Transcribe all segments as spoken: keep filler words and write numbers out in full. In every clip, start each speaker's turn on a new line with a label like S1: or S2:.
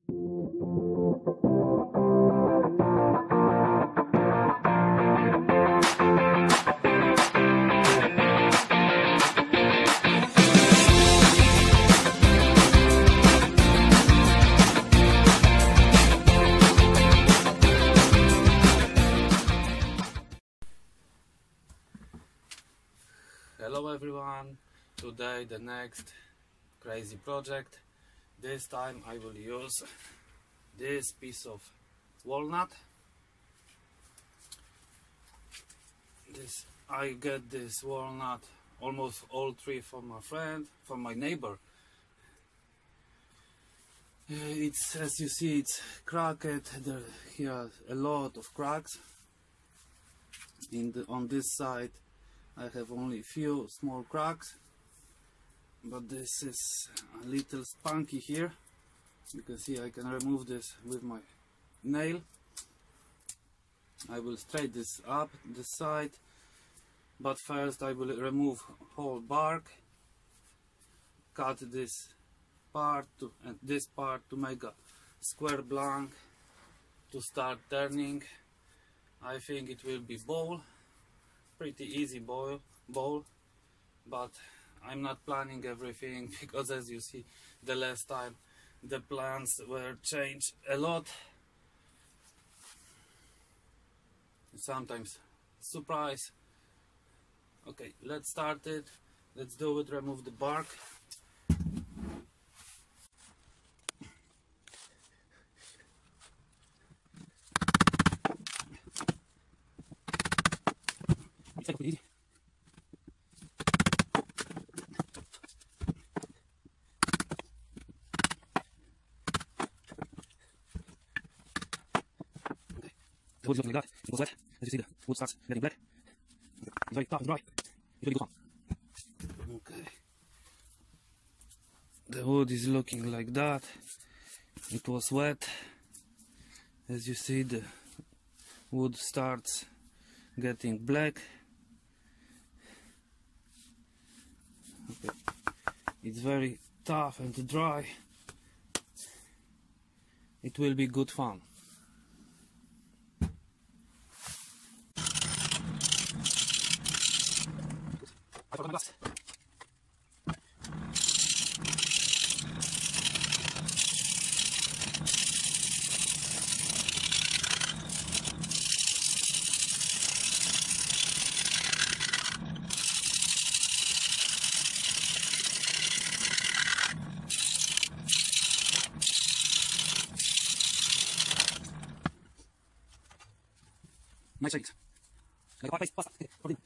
S1: Hello everyone, today the next crazy project. This time I will use this piece of walnut. This I get this walnut almost all three from my friend, from my neighbor. It's, as you see, it's cracked. There here a lot of cracks. In the, on this side I have only few small cracks, but this is a little spunky here. You can see I can remove this with my nail. I will straighten this up this side, but first I will remove whole bark, cut this part to, and this part to make a square blank to start turning. I think it will be bowl. Pretty easy bowl, bowl, but I'm not planning everything because, as you see, the last time the plans were changed a lot. Sometimes surprise. Okay, let's start it. Let's do it. Remove the bark. Take it easy. Okay. The wood is looking like that. It was wet. As you see, the wood starts getting black. It's very tough and dry. It's really good fun. Okay. The wood is looking like that. It was wet. As you see, the wood starts getting black. Okay. It's very tough and dry. It will be good fun. I forgot my glass. Nice shakes. Like a pie pasta. Okay,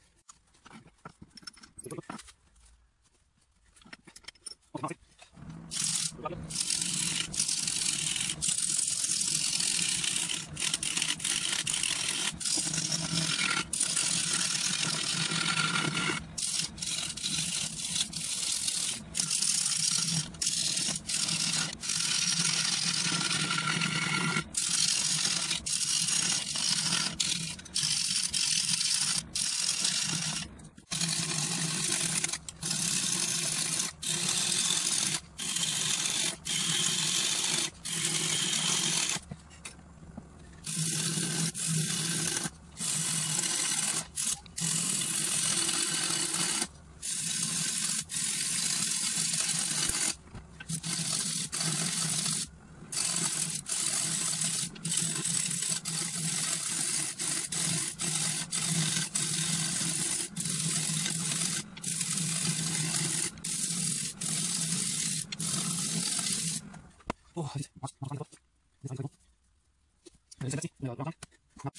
S1: oh, this is much more This is good. This is no, no, no.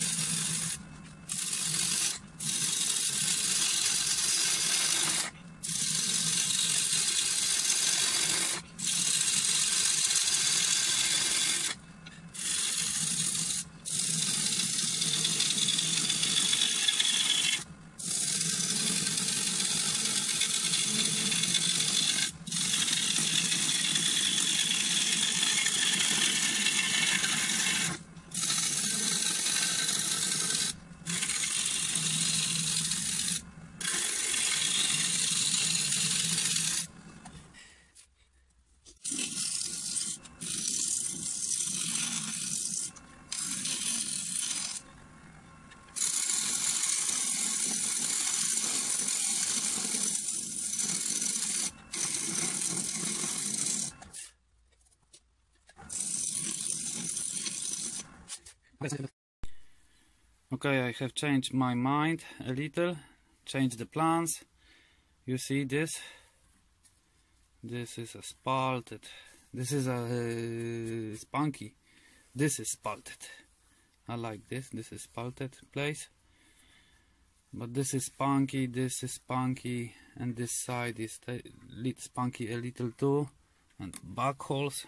S1: Okay, I have changed my mind a little, changed the plans. You see this? This is a Spalted. This is a uh, Spunky. This is Spalted. I like this. This is Spalted place. But this is Spunky, this is Spunky, and this side is lit Spunky a little too. And back holes.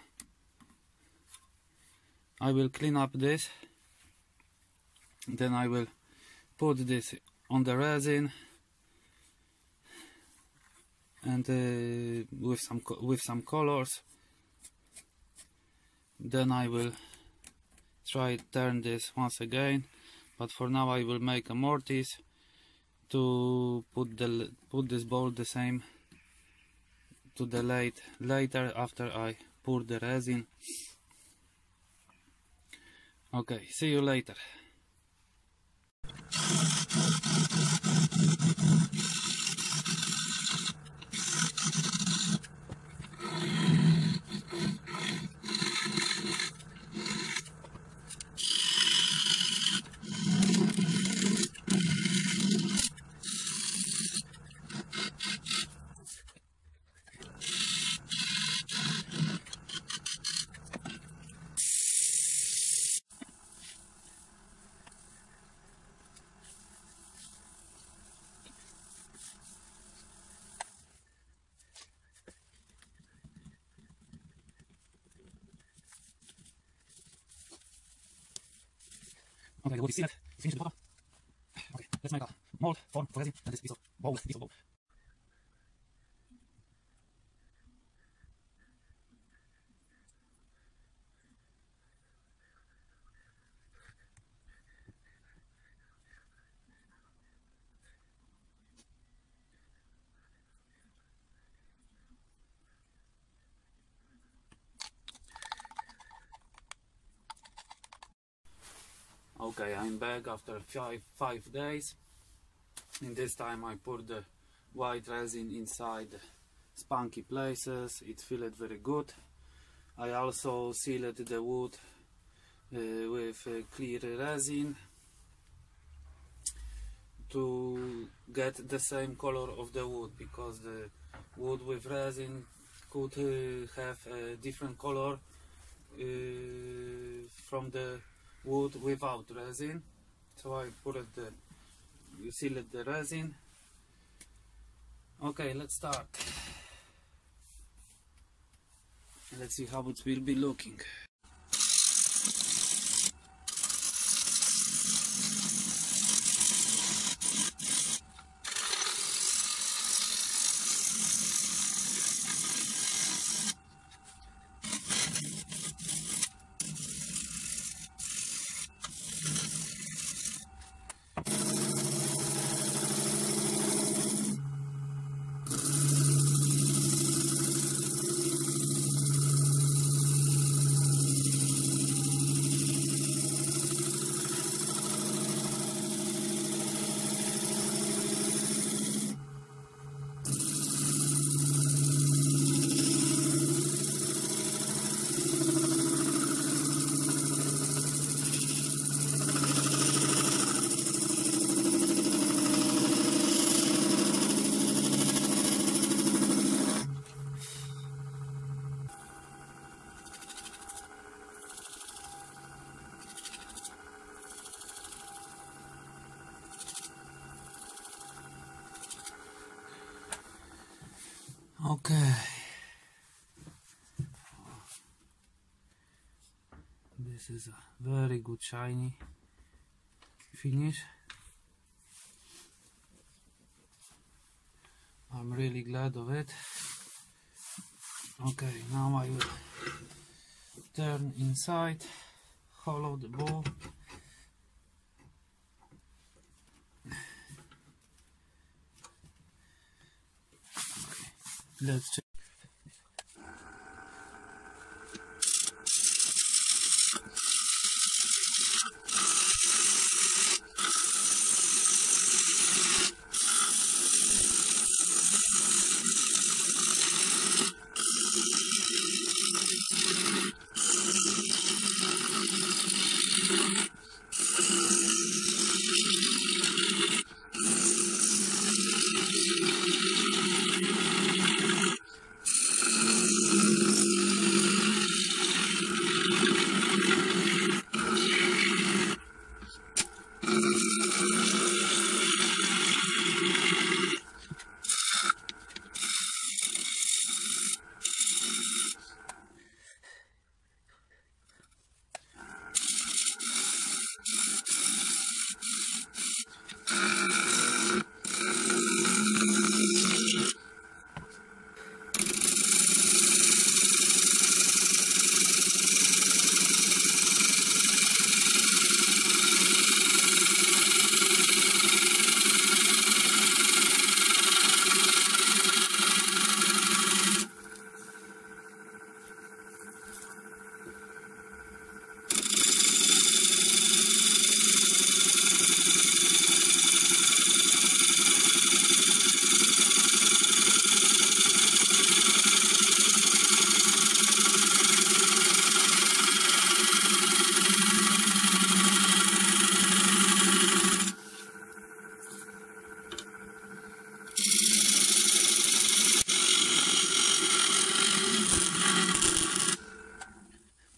S1: I will clean up this. Then I will put this on the resin. And uh, with some with some colors. Then I will try turn this once again. But for now I will make a mortise to put the put this bowl the same to the late later after I pour the resin. Okay, see you later. Okay, the wood is sealed. Finish the bottom. Okay, let's make a mold form for resin and this piece of bowl. Piece of bowl. Okay, I'm back after five, five days. In this time I poured the white resin inside the spunky places. It feels very good. I also sealed the wood uh, with uh, clear resin to get the same color of the wood, because the wood with resin could uh, have a different color uh, from the wood without resin. So I put it the you sealed the resin. Okay, let's start. Let's see how it will be looking. Okay, this is a very good shiny finish. I'm really glad of it. Okay, now I will turn inside, hollow the bowl. Let's check.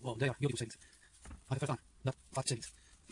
S1: Oh, they are beautiful shadings. I have first time that fast shadings.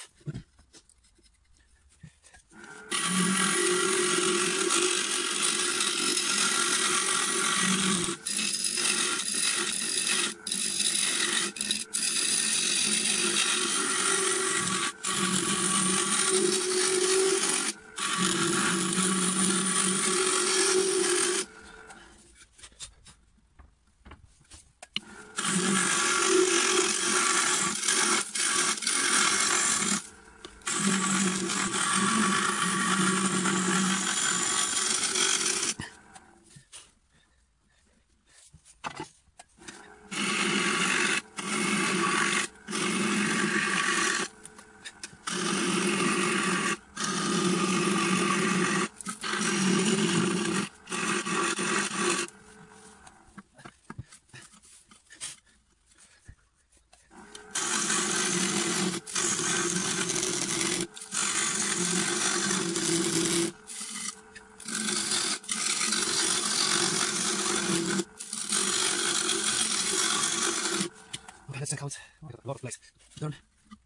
S1: Okay, let's check out. Oh, I got a lot of place. Done.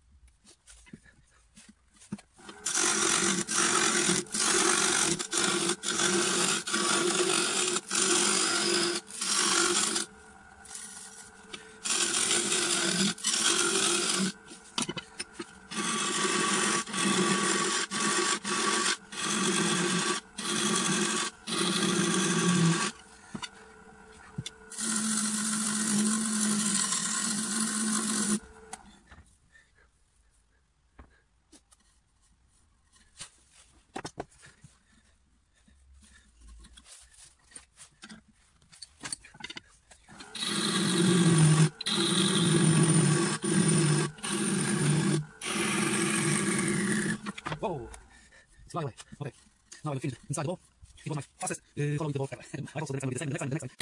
S1: Whoa! It's fly away. Okay. Now I will finish inside the ball. It was my fastest uh, following the ball ever. I hope so the next time will be the same, the next time, the next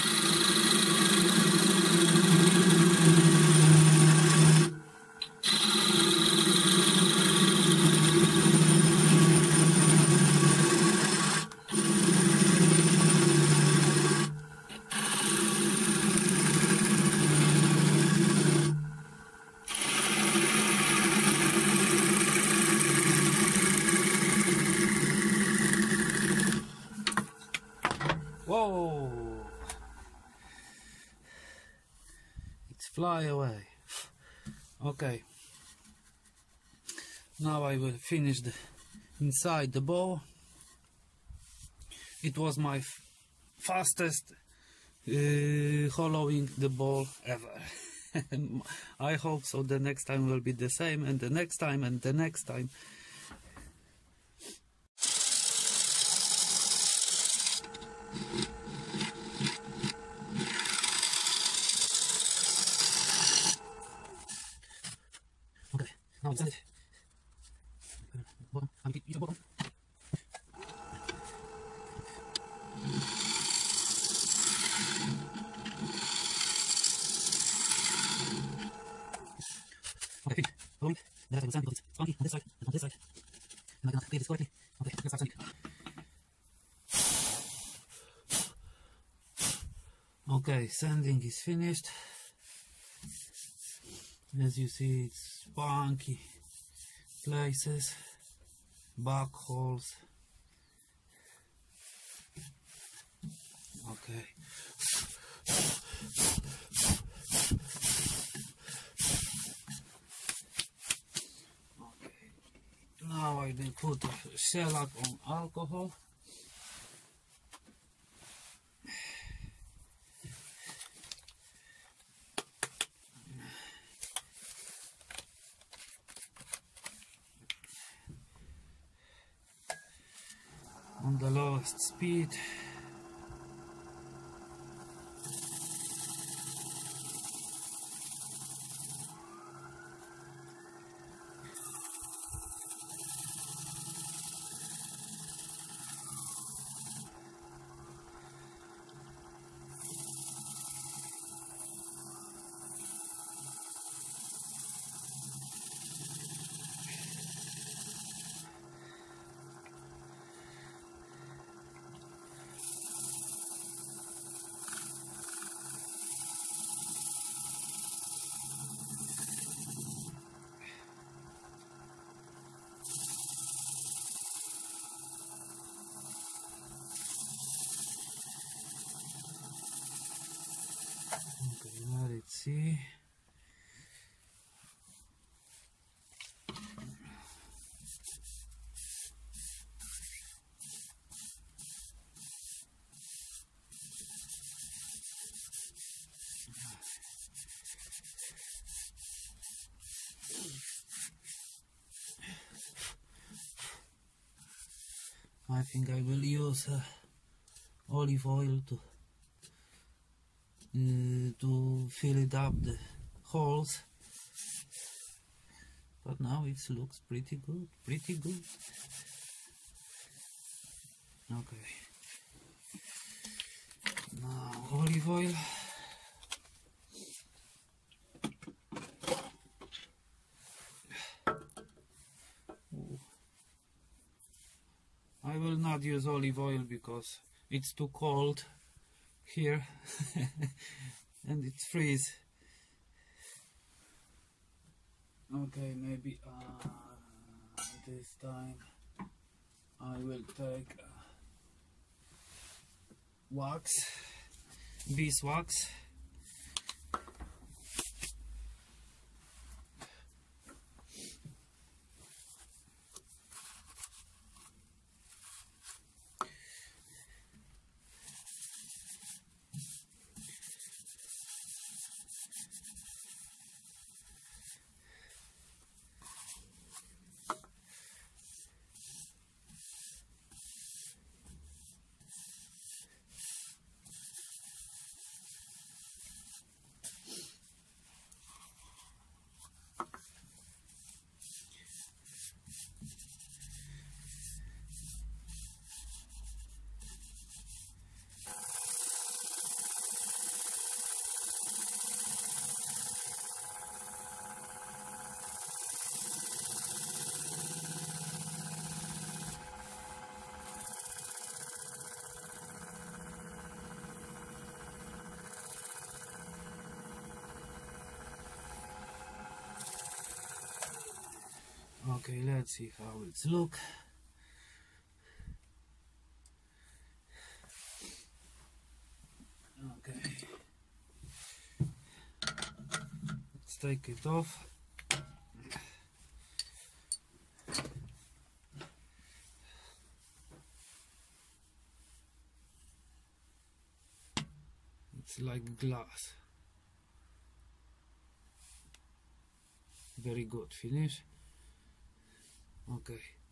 S1: Whoa! It's fly away. Okay. Now I will finish the inside the ball. It was my fastest uh, hollowing the ball ever. I hope so the next time will be the same, and the next time, and the next time. Okay, now it's it. Bottom, I'm keep the bottom. Okay, follow me. Then I will stand because it's Spunky on this side and on this side. And I cannot clear this correctly. Okay, let's start standing. Okay, sanding is finished. As you see, it's spunky places, back holes. Okay. Okay. Now I will put shellac on alcohol. On the lowest speed. see. I think I will use uh, olive oil to uh, to fill it up the holes, but now it looks pretty good, pretty good. Okay, now olive oil. I will not use olive oil because it's too cold here and it freezes. Okay, maybe uh, this time I will take uh, wax, beeswax. Okay, let's see how it's look. Okay, let's take it off. It's like glass. Very good finish. Okay.